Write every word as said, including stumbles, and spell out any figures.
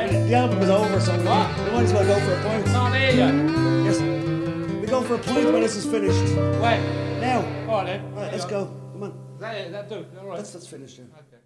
The album is over, so we What? we might as well go for a pint. Not here yet. Yes. We go for a pint when this is finished. When? Now. Alright then. Right, let's go. Come on. Is that it? That do? Alright. That's, that's finished, yeah. Okay.